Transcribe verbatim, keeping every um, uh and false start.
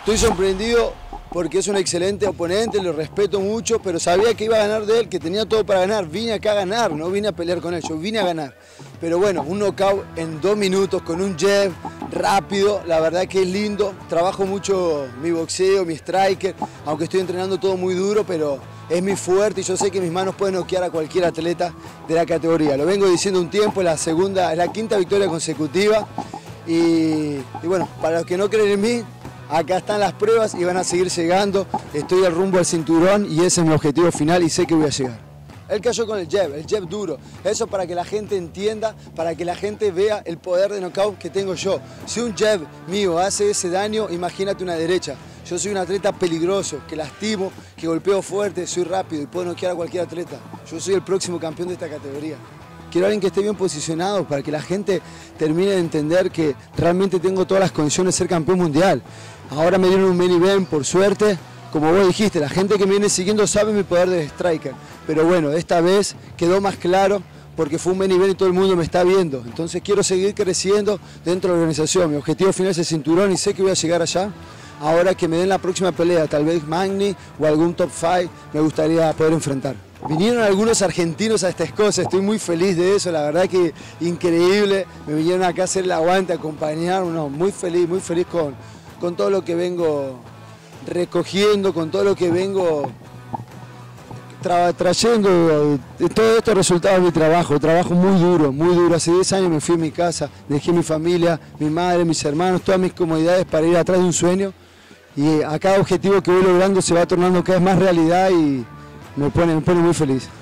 Estoy sorprendido porque es un excelente oponente, lo respeto mucho, pero sabía que iba a ganar de él, que tenía todo para ganar. Vine acá a ganar, no vine a pelear con él, yo vine a ganar. Pero bueno, un knockout en dos minutos con un jab rápido, la verdad que es lindo. Trabajo mucho mi boxeo, mi striker, aunque estoy entrenando todo muy duro, pero es mi fuerte y yo sé que mis manos pueden noquear a cualquier atleta de la categoría. Lo vengo diciendo un tiempo, es la segunda, es la quinta victoria consecutiva. Y, y bueno, para los que no creen en mí, acá están las pruebas y van a seguir llegando. Estoy al rumbo al cinturón y ese es mi objetivo final y sé que voy a llegar. Él cayó con el jab, el jab duro. Eso para que la gente entienda, para que la gente vea el poder de knockout que tengo yo. Si un jab mío hace ese daño, imagínate una derecha. Yo soy un atleta peligroso, que lastimo, que golpeo fuerte, soy rápido y puedo noquear a cualquier atleta. Yo soy el próximo campeón de esta categoría. Quiero a alguien que esté bien posicionado para que la gente termine de entender que realmente tengo todas las condiciones de ser campeón mundial. Ahora me dieron un main event, por suerte. Como vos dijiste, la gente que me viene siguiendo sabe mi poder de striker. Pero bueno, esta vez quedó más claro porque fue un main event y todo el mundo me está viendo. Entonces quiero seguir creciendo dentro de la organización. Mi objetivo final es el cinturón y sé que voy a llegar allá. Ahora que me den la próxima pelea, tal vez Magny o algún top cinco, me gustaría poder enfrentar. Vinieron algunos argentinos a esta Escocia, estoy muy feliz de eso, la verdad que increíble. Me vinieron acá a hacer el aguante, a acompañarme, no, muy feliz, muy feliz con, con todo lo que vengo recogiendo, con todo lo que vengo tra trayendo. Todo esto es resultado de mi trabajo, trabajo muy duro, muy duro. Hace diez años me fui a mi casa, dejé mi familia, mi madre, mis hermanos, todas mis comodidades para ir atrás de un sueño. Y a cada objetivo que voy logrando se va tornando cada vez más realidad y me pone, me pone muy feliz.